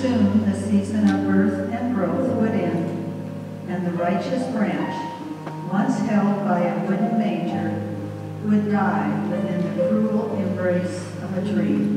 soon the season of birth and growth would end, and the righteous branch, once held by a wooden manger, would die within the cruel embrace of a tree.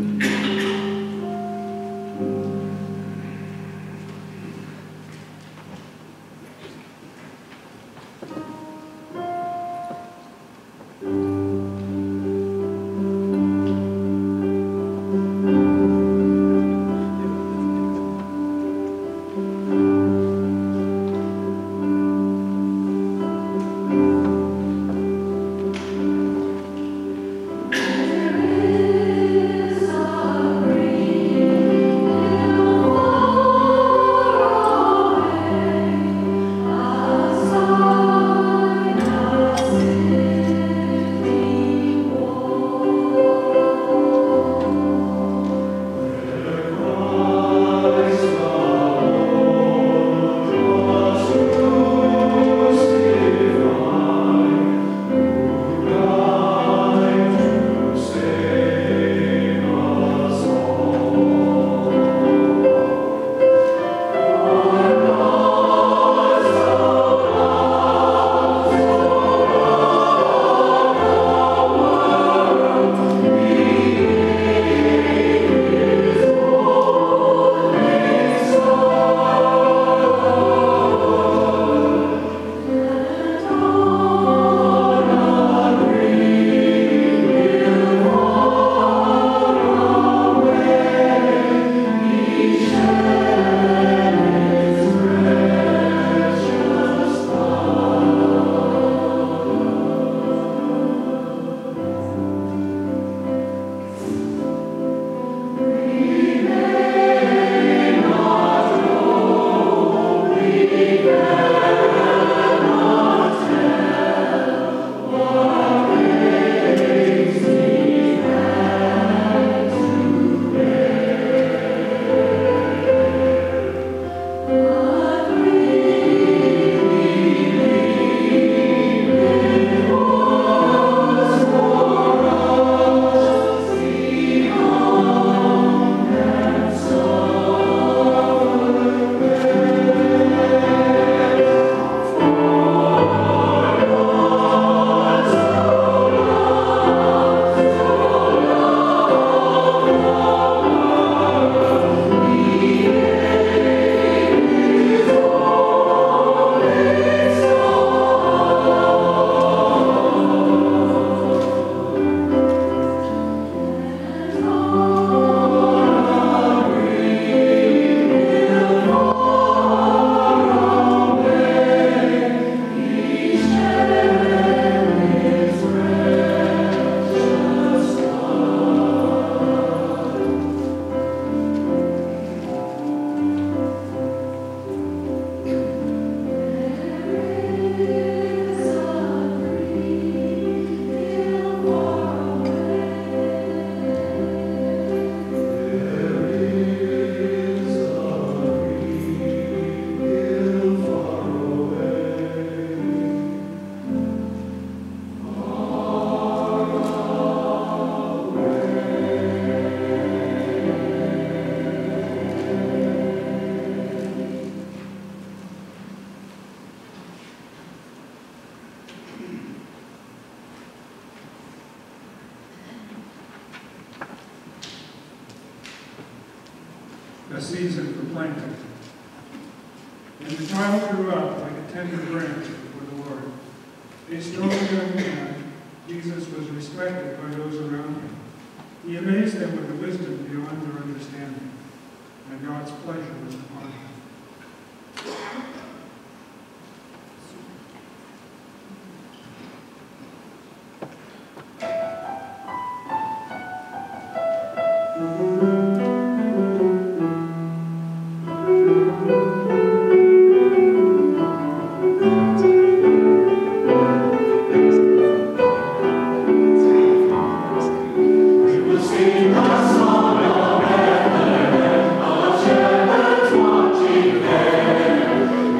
A season for planting. And the child grew up like a tender branch before the Lord. A strong young man, Jesus was respected by those around him. He amazed them with a wisdom beyond their understanding, and God's pleasure was upon him. Watching there.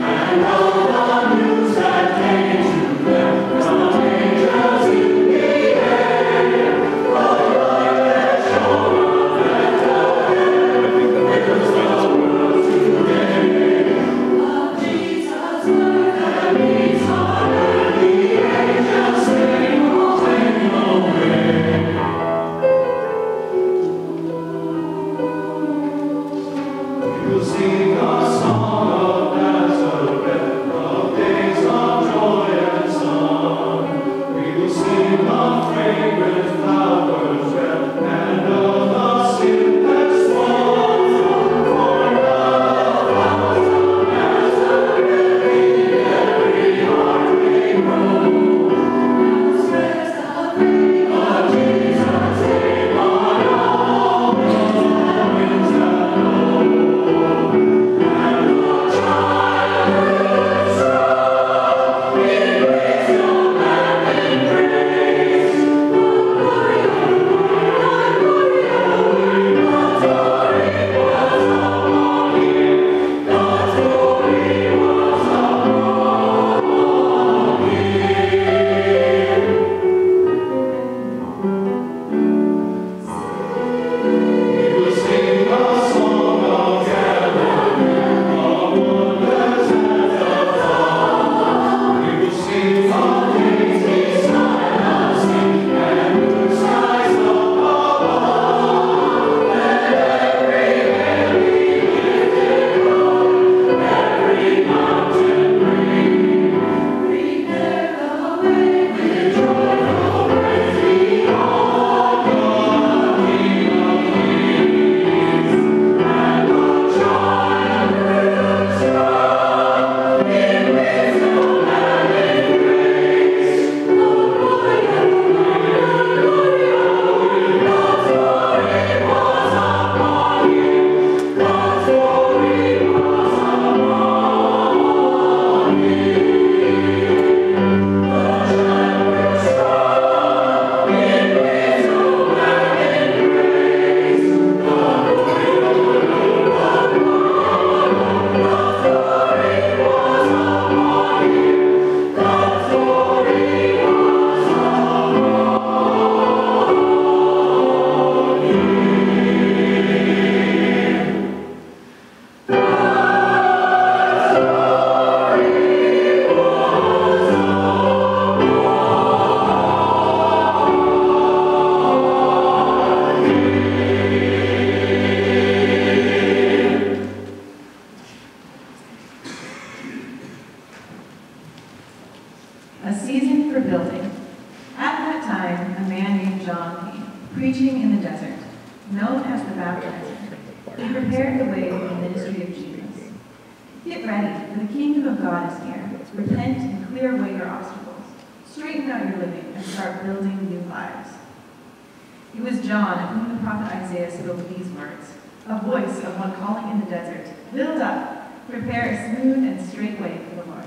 faith in the ministry of Jesus. Get ready, for the kingdom of God is near. Repent and clear away your obstacles. Straighten out your living and start building new lives. It was John of whom the prophet Isaiah spoke these words, a voice of one calling in the desert, build up, prepare a smooth and straight way for the Lord.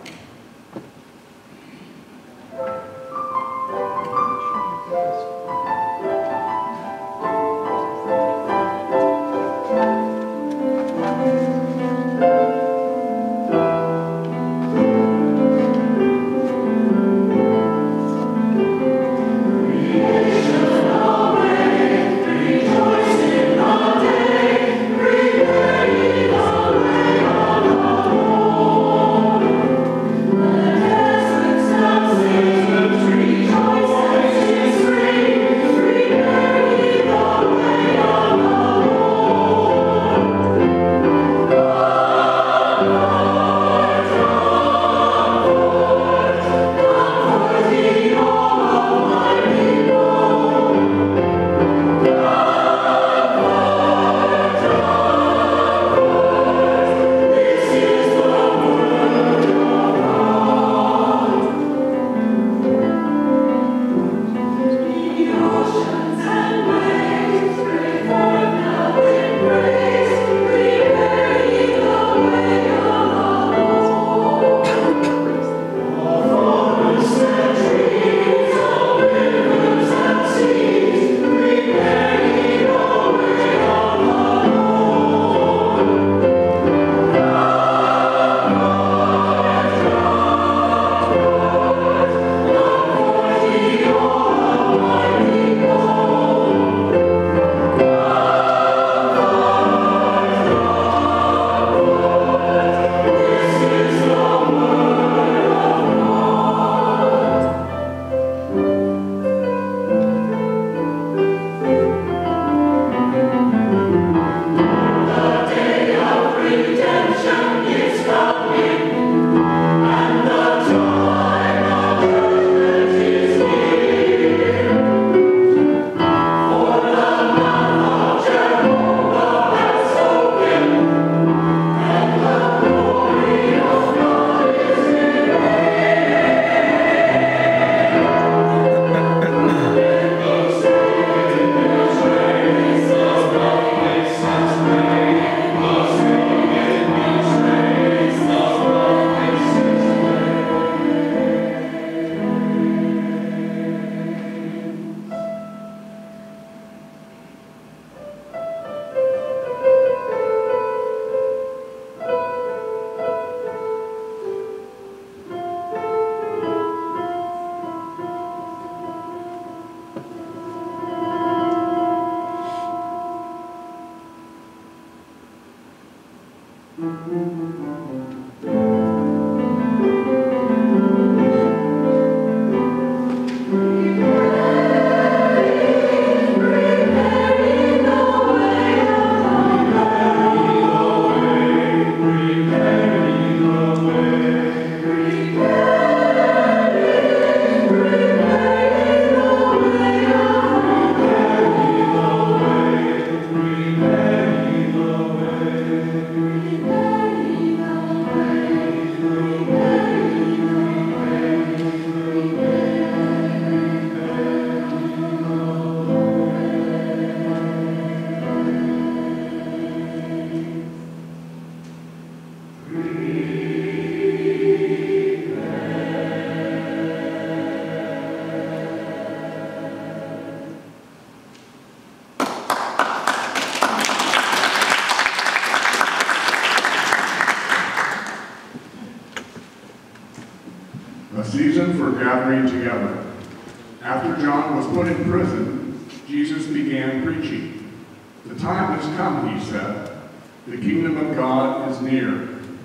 A season for gathering together. After John was put in prison, Jesus began preaching. The time has come, he said. The kingdom of God is near.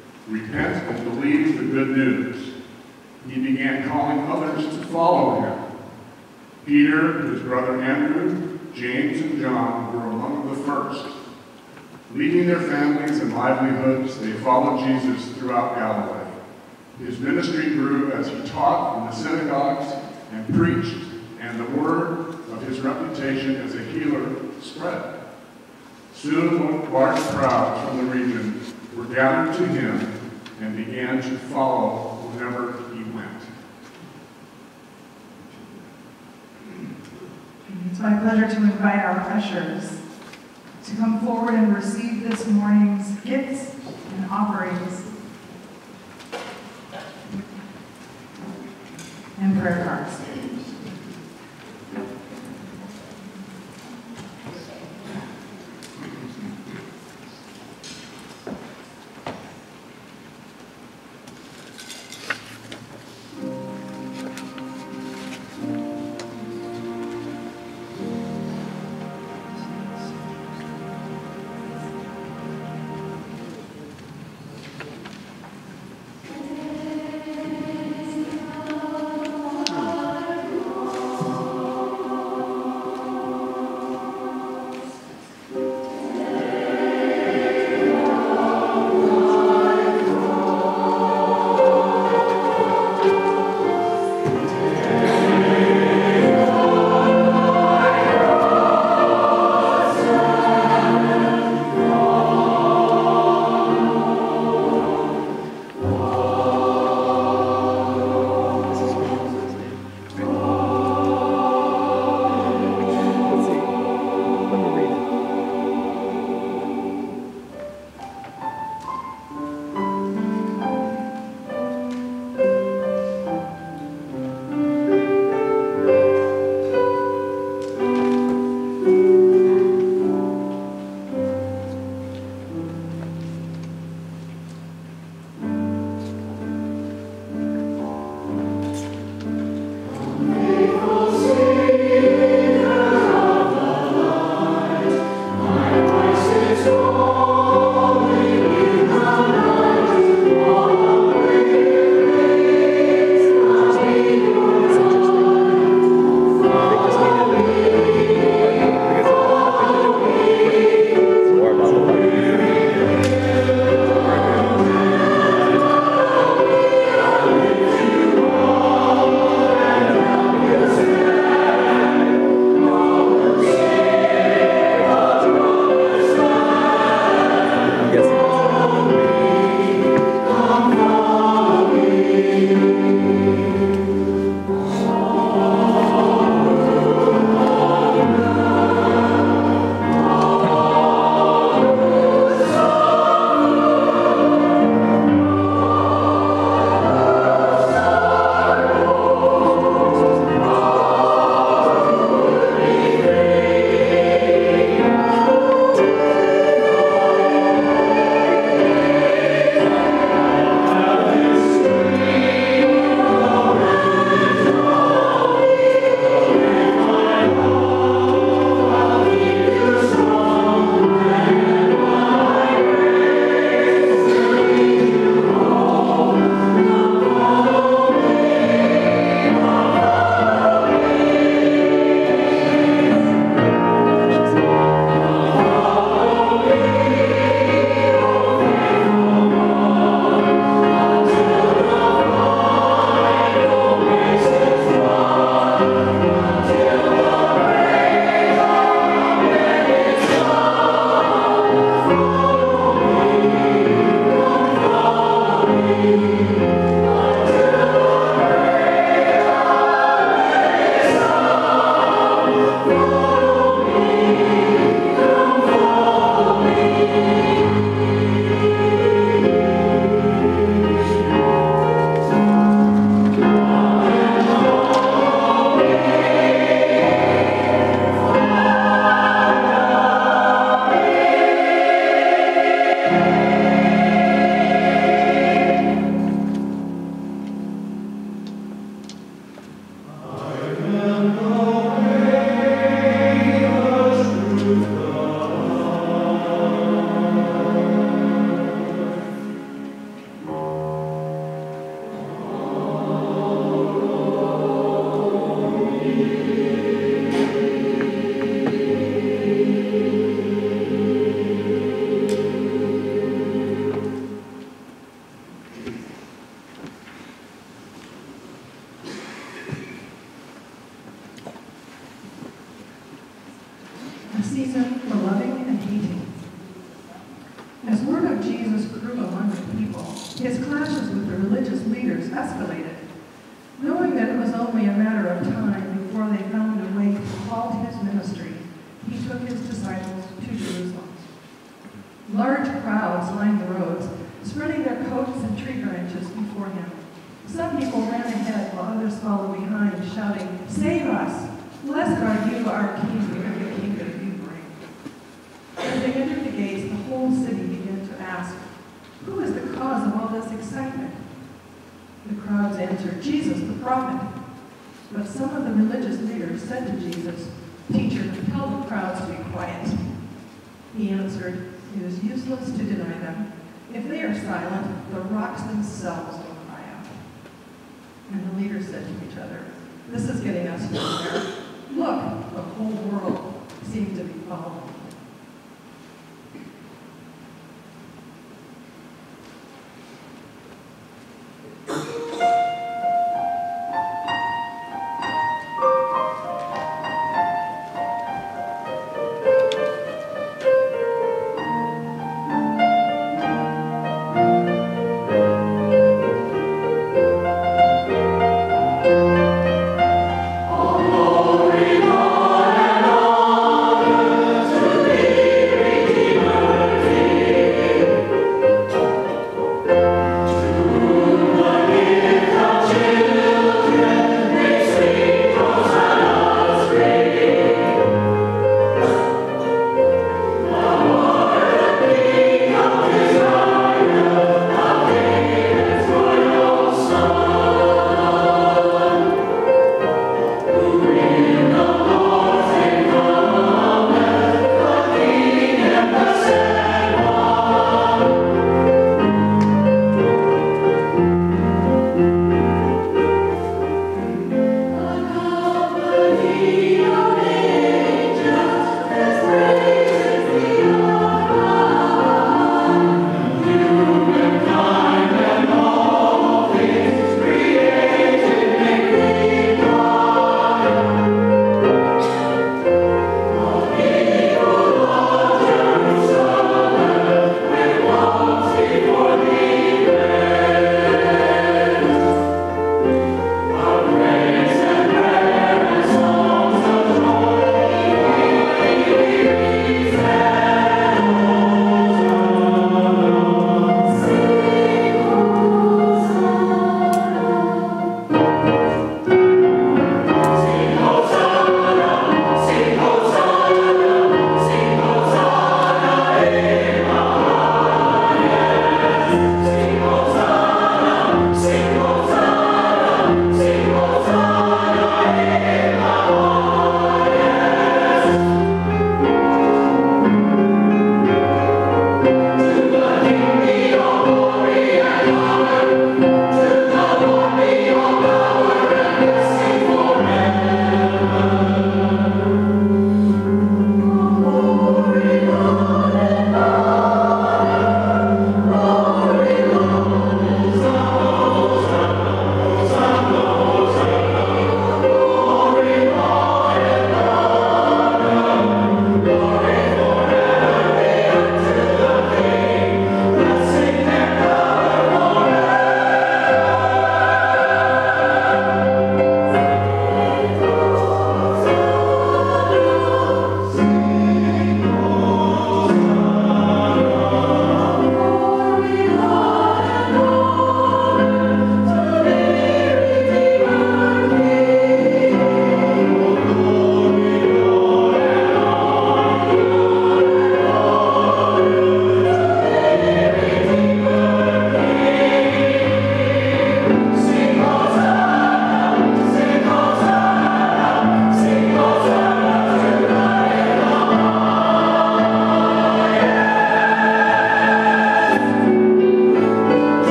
Repent and believe the good news. He began calling others to follow him. Peter, his brother Andrew, James, and John were among the first. Leaving their families and livelihoods, they followed Jesus throughout Galilee. His ministry grew as he taught in the synagogues and preached, and the word of his reputation as a healer spread. Soon large crowds from the region were gathered to him and began to follow wherever he went. It's my pleasure to invite our ushers to come forward and receive this morning's gifts and offerings and prayer cards. Jesus grew among the people, his clashes with the religious leaders escalated. Knowing that it was only a matter of time before they found a way to halt his ministry, he took his disciples to Jerusalem. Large crowds lined the roads, spreading their coats and tree branches before him. Some people ran ahead while others followed behind, shouting, "Save us! Blessed are you, our King, and the kingdom you bring." As they entered the gates, the whole city began to ask, "Who is the cause of all this excitement?" The crowds answered, "Jesus, the prophet." But some of the religious leaders said to Jesus, "Teacher, tell the crowds to be quiet." He answered, "It is useless to deny them. If they are silent, the rocks themselves will cry out." And the leaders said to each other, "This is getting us nowhere. Look, the whole world seems to be following." Glory, God, and honor to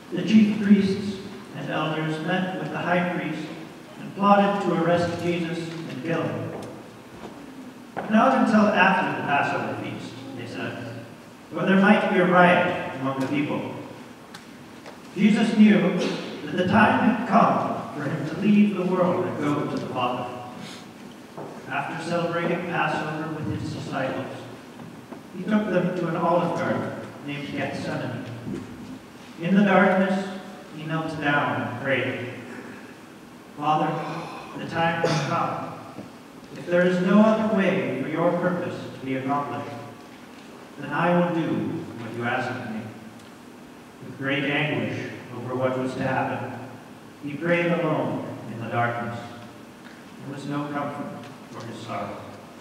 The chief priests and elders met with the high priest and plotted to arrest Jesus and kill him. Not until after the Passover feast, they said, for there might be a riot among the people. Jesus knew that the time had come for him to leave the world and go to the Father. After celebrating Passover with his disciples, he took them to an olive garden named Gethsemane. In the darkness, he knelt down and prayed, Father, the time has come. If there is no other way for your purpose to be accomplished, then I will do what you ask of me. With great anguish over what was to happen, he prayed alone in the darkness. There was no comfort for his sorrow.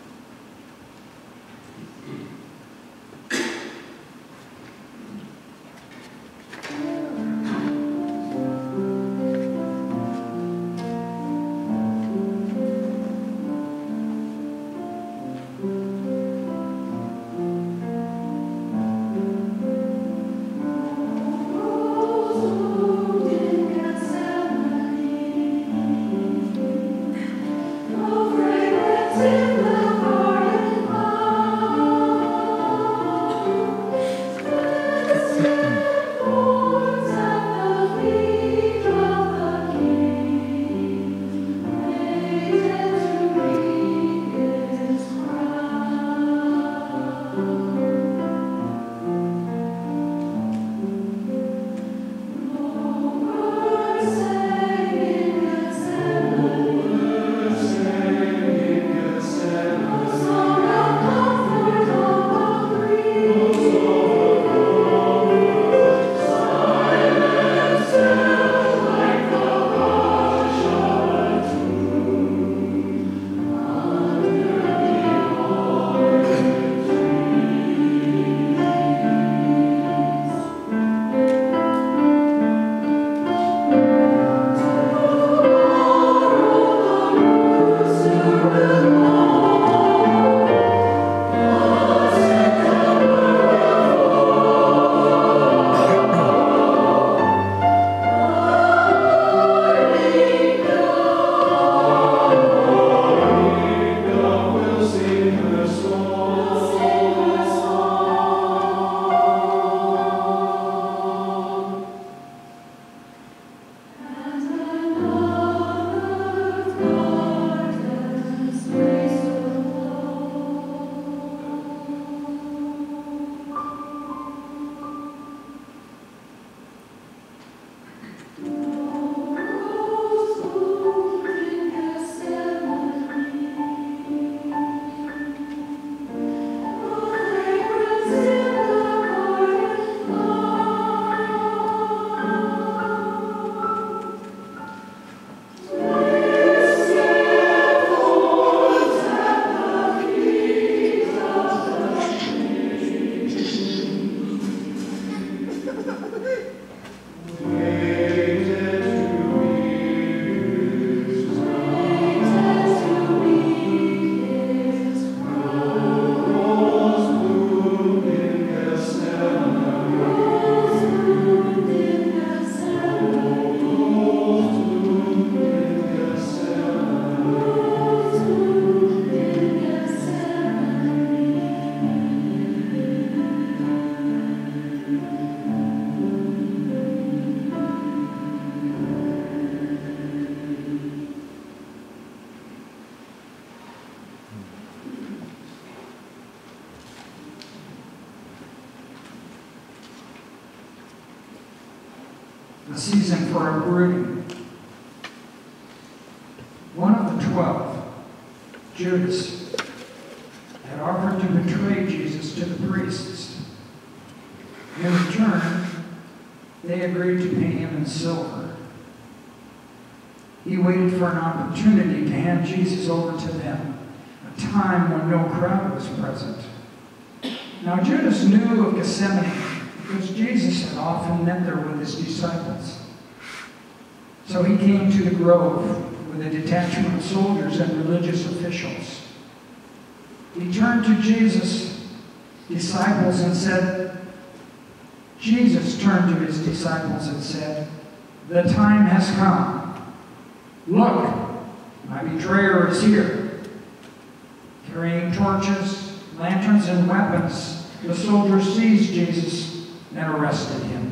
The season for our brooding. One of the 12, Judas, had offered to betray Jesus to the priests. In return, they agreed to pay him in silver. He waited for an opportunity to hand Jesus over to them, a time when no crowd was present. Now Judas knew of Gethsemane because Jesus had often met there with his disciples. So he came to the grove with a detachment of soldiers and religious officials. He turned to Jesus' disciples and said, Jesus turned to his disciples and said, "The time has come. Look, my betrayer is here." Carrying torches, lanterns, and weapons, the soldiers seized Jesus and arrested him.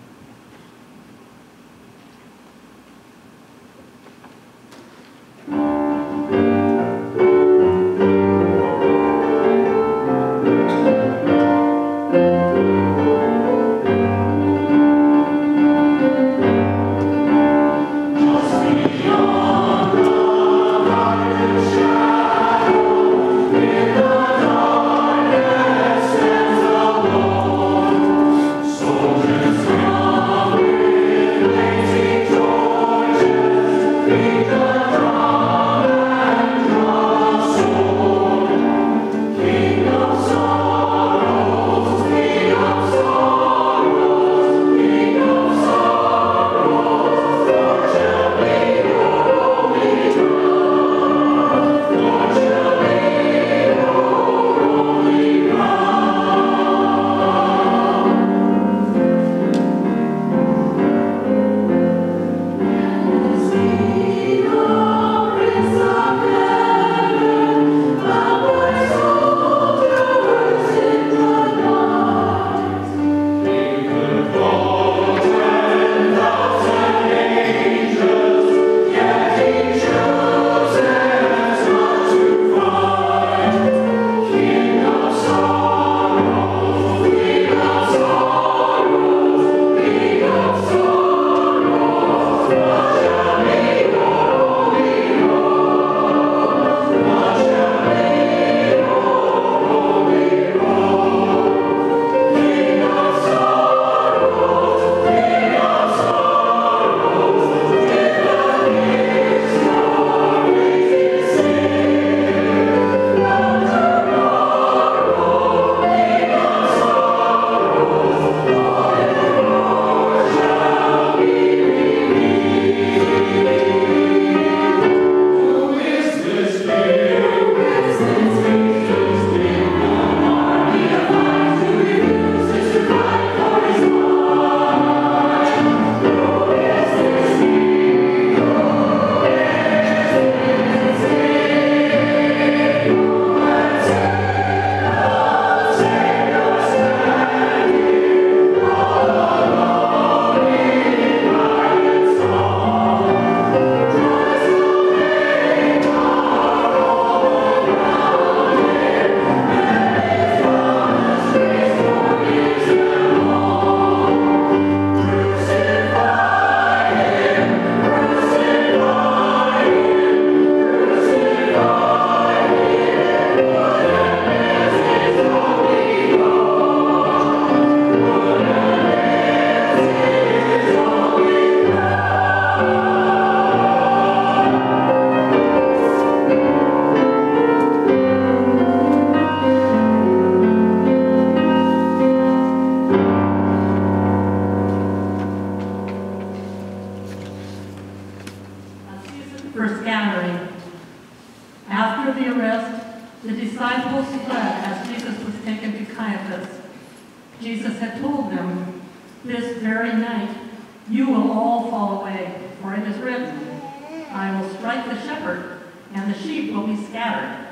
Jesus had told them, "This very night you will all fall away, for it is written, I will strike the shepherd, and the sheep will be scattered."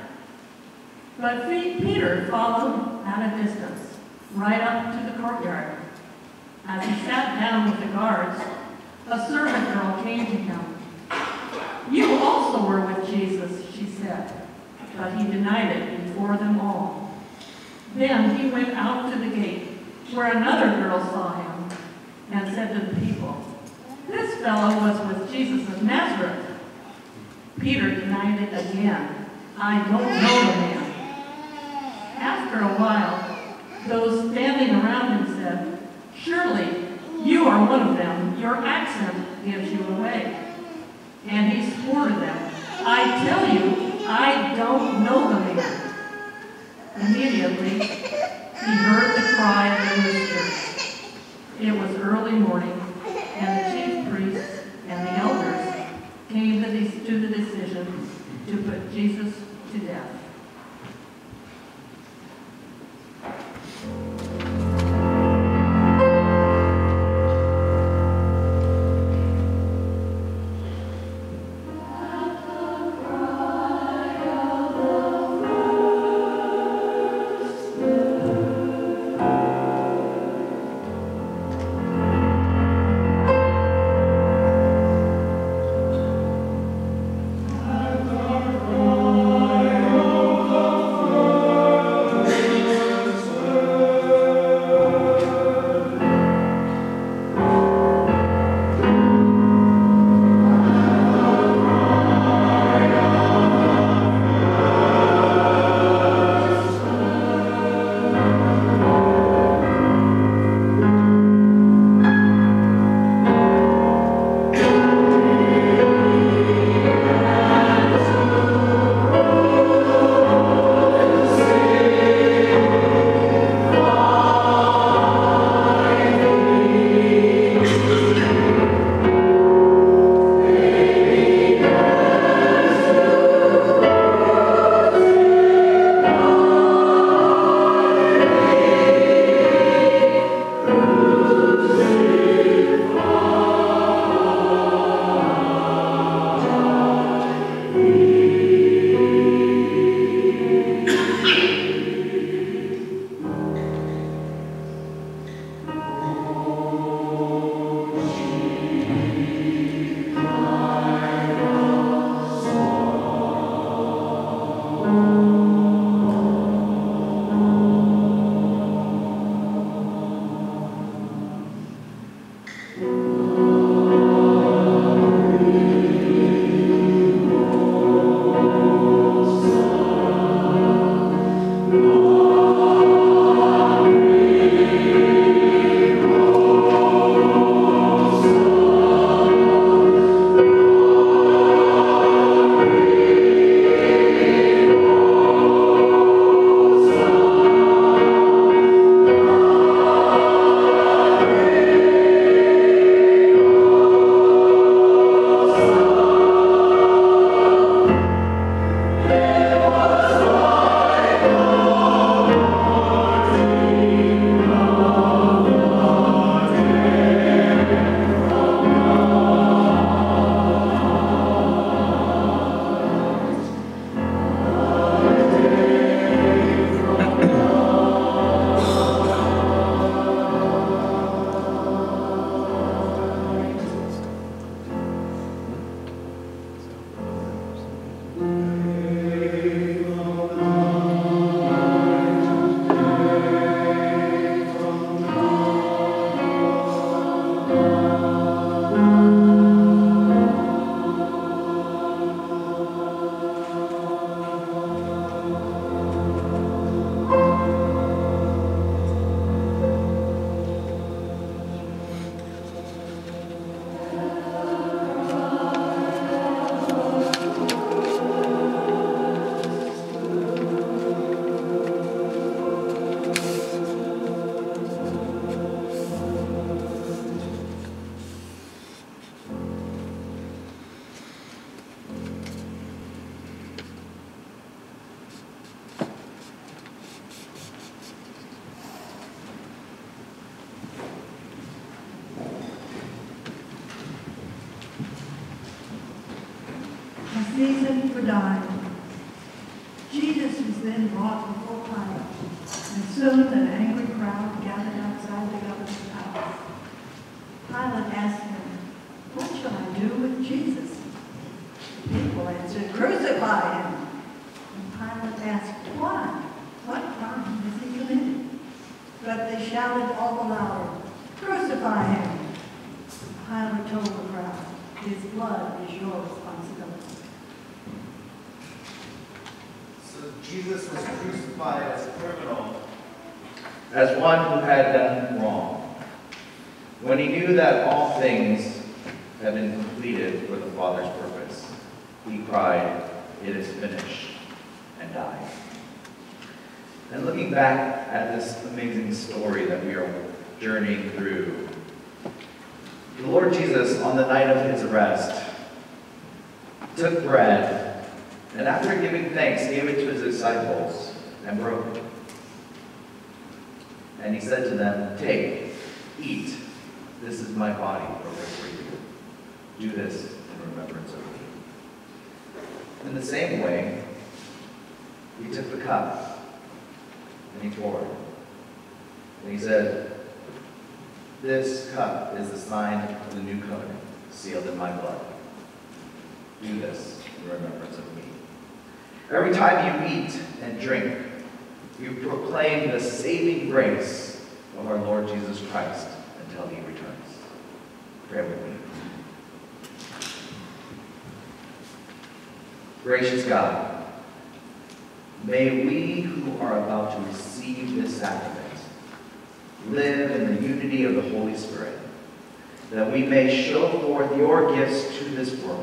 But Peter followed at a distance, right up to the courtyard. As he sat down with the guards, a servant girl came to him. "You also were with Jesus," she said, but he denied it before them all. Then he went out to the gate, where another girl saw him, and said to the people, "This fellow was with Jesus of Nazareth." Peter denied it again. "I don't know the man." After a while, those standing around him said, "Surely you are one of them. Your accent gives you away." And he swore to them, "I tell you, I don't know the man." Immediately, he heard the cry of the rooster. It was early morning, and the chief priests and the elders came to the decision to put Jesus to death. season for dying. Jesus was then brought before Pilate, and soon an angry crowd gathered outside the governor's palace. Pilate asked him, "What shall I do with Jesus?" The people answered, "Crucify him." And Pilate asked, "Why? What crime has he committed?" But they shouted all the louder, "Crucify him!" Pilate told the crowd, "His blood is your responsibility." So Jesus was crucified as a criminal, as one who had done wrong, when he knew that all things had been completed for the Father's purpose. He cried, "It is finished," and died. And looking back at this amazing story that we are journeying through, the Lord Jesus, on the night of his arrest, took bread, and after giving thanks, gave it to his disciples and broke it. And he said to them, "Take, eat. This is my body broken for you. Do this in remembrance of me." In the same way, he took the cup and he poured it. And he said, "This cup is the sign of the new covenant, sealed in my blood. Do this in remembrance of me." Every time you eat and drink, you proclaim the saving grace of our Lord Jesus Christ until he returns. Pray with me. Gracious God, may we who are about to receive this sacrament live in the unity of the Holy Spirit, that we may show forth your gifts to this world.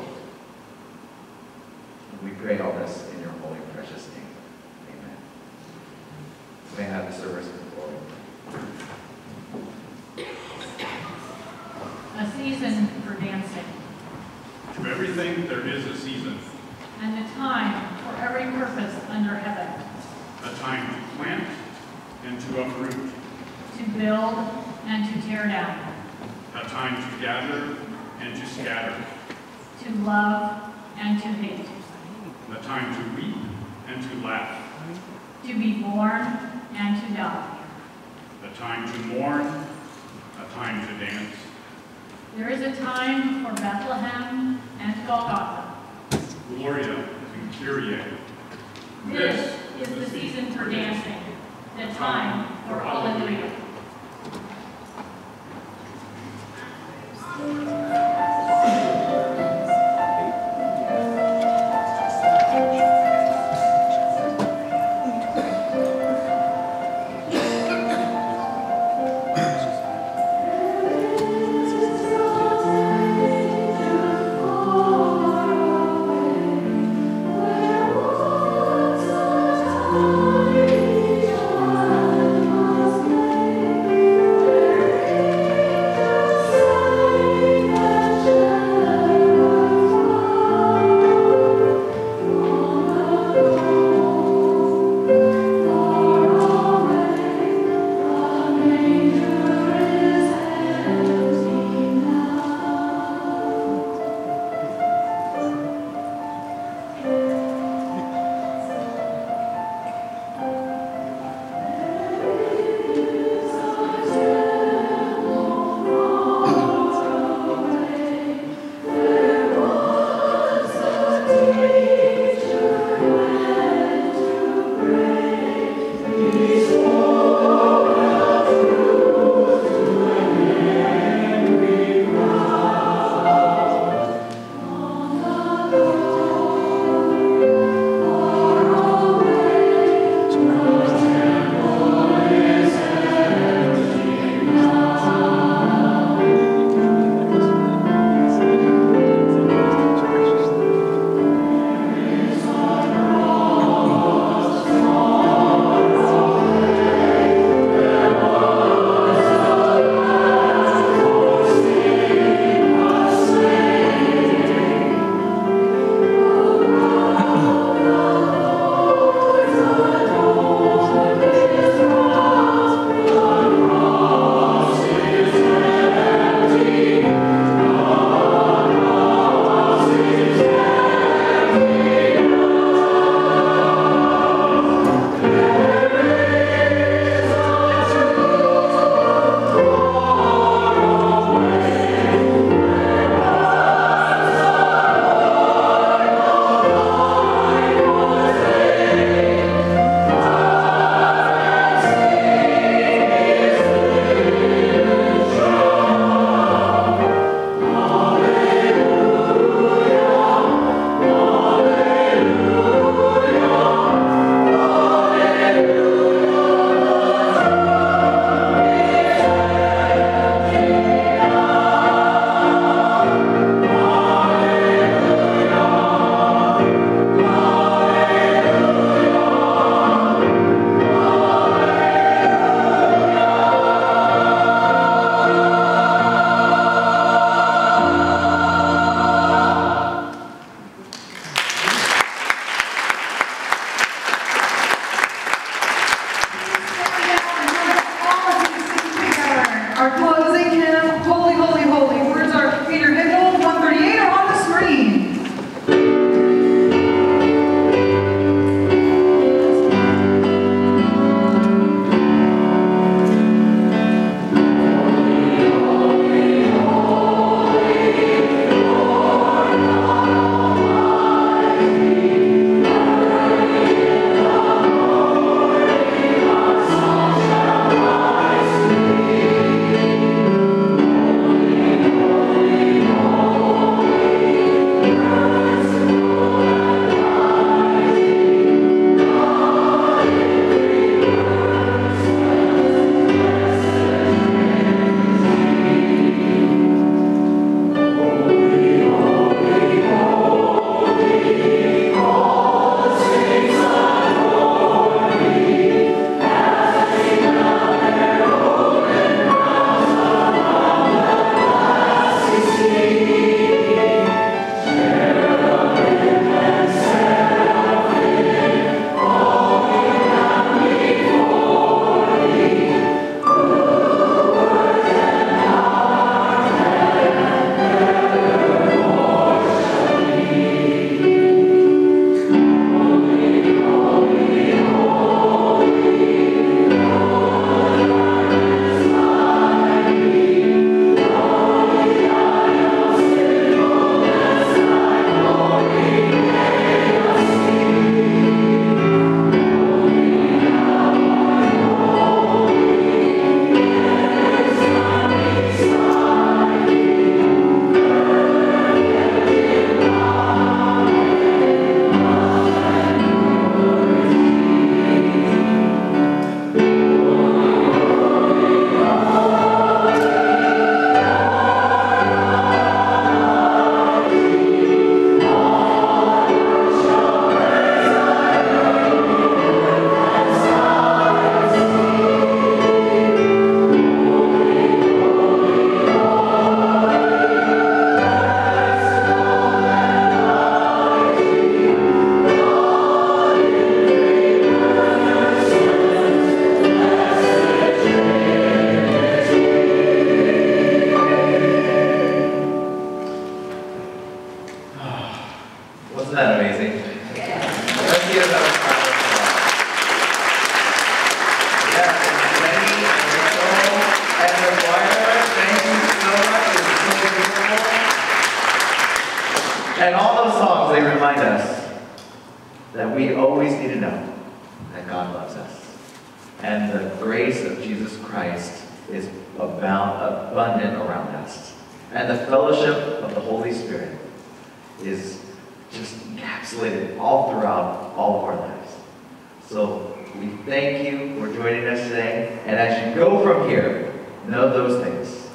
And we pray all this in your holy and precious name. Amen. May I have the service before we pray. A season for dancing, To everything there is a season, and a time for every purpose under heaven, a time to plant and to uproot, to build and to tear down, a time to gather and to scatter, to love and to hate, a time to weep and to laugh, to be born and to die. a time to mourn, a time to dance, There is a time for Bethlehem and Golgotha. Gloria and Kyrie. This is the season for dancing, the time for Alleluia. Thank you. Our closing hymn, Holy, Holy, Holy. Words are Peter Hegel, 138, are on the screen. And all those songs, they remind us that we always need to know that God loves us. And the grace of Jesus Christ is abundant around us. And the fellowship of the Holy Spirit is just encapsulated all throughout all of our lives. So we thank you for joining us today. And as you go from here, know those things.